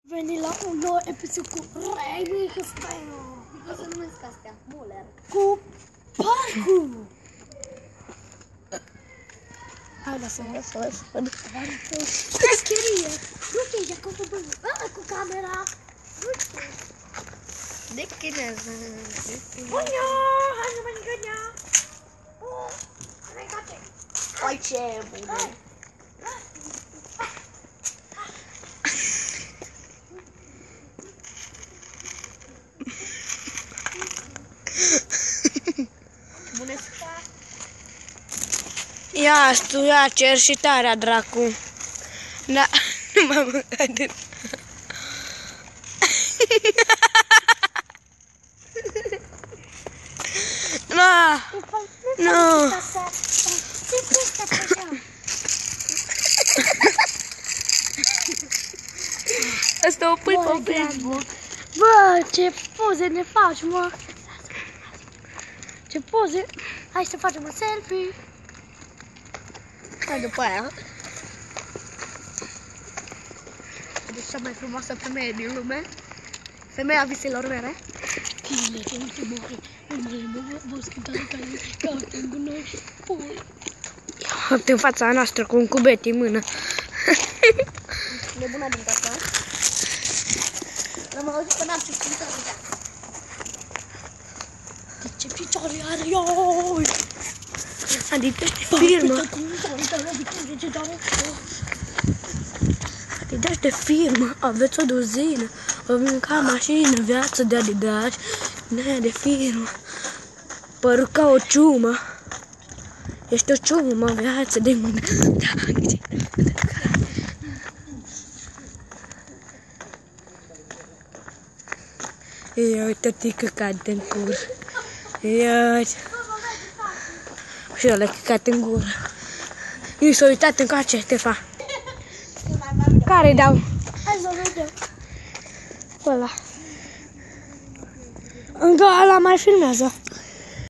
Veni la un nou episod cu Raimi Hăstăinu. Cum se numesc astea? Muller. Cu parcul. Hai, lasă-mă să văd. Pescherie. Nu știu, e cu camera. Nu știu. De chineză. Bună! Hai să mănâncă ea. Ai ce bune. Ia stuia cerșitarea, dracu. Da, nu m-am mâncat de... No! No! Asta o pui pe Facebook. Bă, ce poze ne faci, mă! Ce poze! Hai să facem un selfie! Hai după aia. Deci cea mai frumoasă femeie din lume. Femeia viselor mele. Chile, ce uite, mori! Vă scriptare care caută în gunoi. Uite în fața noastră cu un cubet în mână. Nebuna din casa. L-am auzit că n-am știut să uita. De ce picioare are, ioi! Adică de firmă. Adidas de firmă, aveți o duzină. O vin ca mașină, viață de Adidas. Nea de firmă. Părul ca o ciumă. Ești o ciumă, viață de mână. Ia uite-te că cade în cur. Ia uite. Și ăla căcat în gură. I s-a uitat în coace, Ștefan. Care dau? Hai să vedem. Ăla. Încă ăla mai filmează.